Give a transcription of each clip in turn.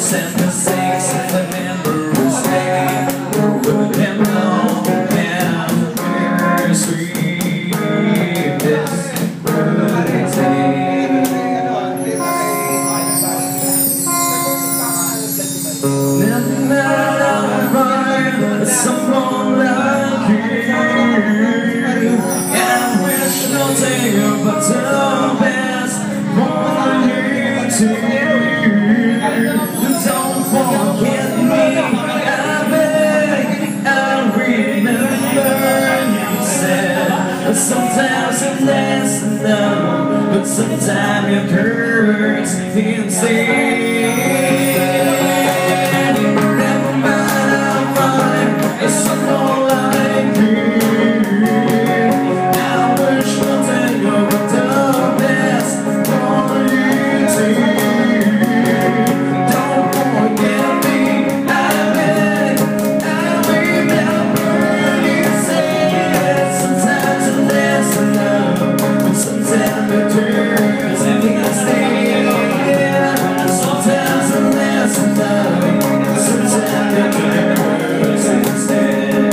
and mistakes, remembers making with him alone and bittersweet this routine. Someone like you, and I wish nothing but the best for you too. Don't forget me, I beg. I remember you said sometimes it lasts enough, but sometimes it hurts instead. Someone like you, I wish nothing but the best for you too. Don't forget me, I beg. I remember you said sometimes it lasts enough, but sometimes it hurts instead. Sometimes it lasts enough, sometimes it hurts instead.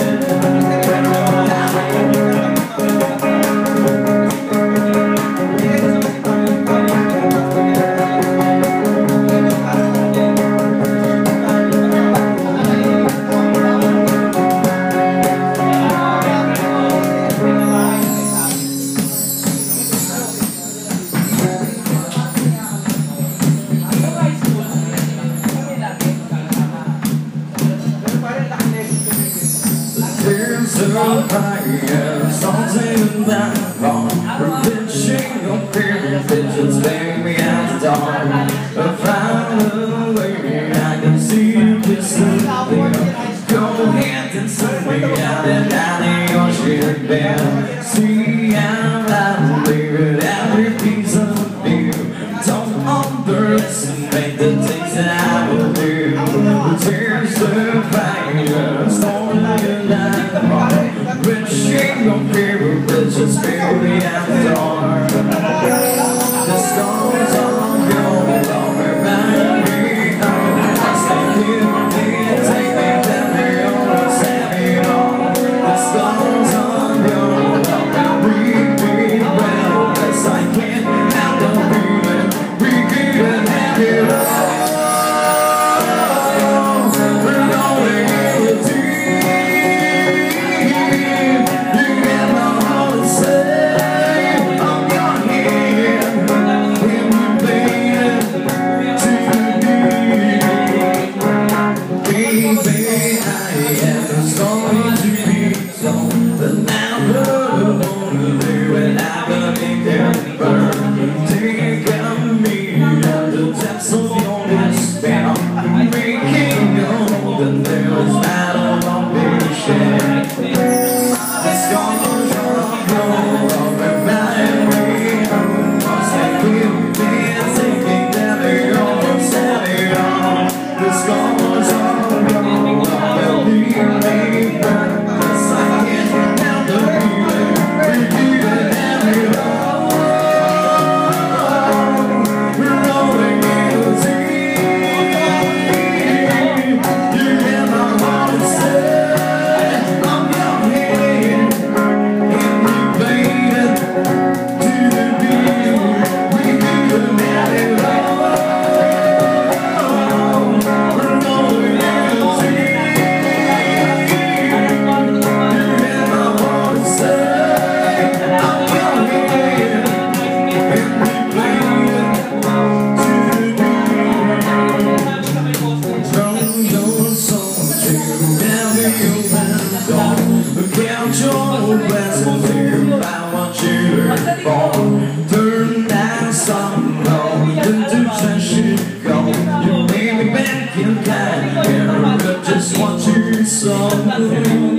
There's a fire, something that wrong. Reaching your visions, baby, at the dawn. I found a way, I can see you kissing me. Go ahead and send me out and down the ocean bed. See how I believe every piece of you. Don't underestimate the things that I will do. There's a fire, storm like that. Reaching your favorite bridges, baby, at the door. The stars are going all around me. Stay here with me and take me down the road, set me on. The stars are going all around me. Well, yes, I can't have the feeling. We couldn't have it all. We're going in deep. Turn down some road into Chicago. You made me back in time, and I just want you something.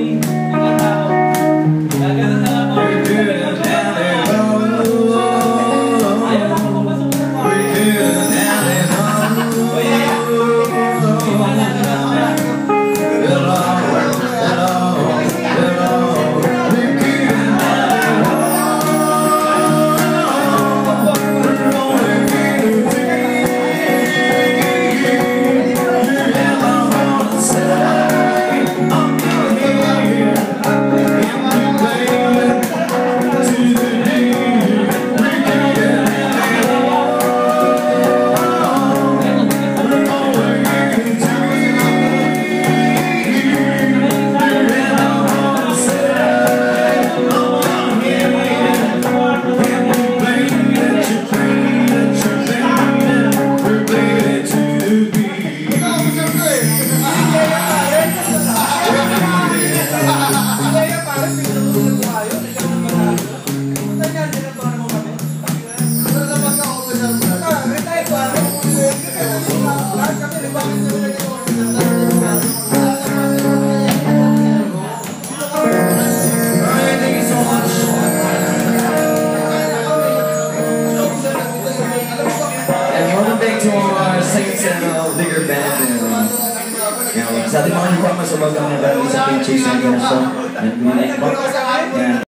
Saints and bigger band. Sa ating mga newcomers, huwag kang nagaling sa KingChix and ganun. And we like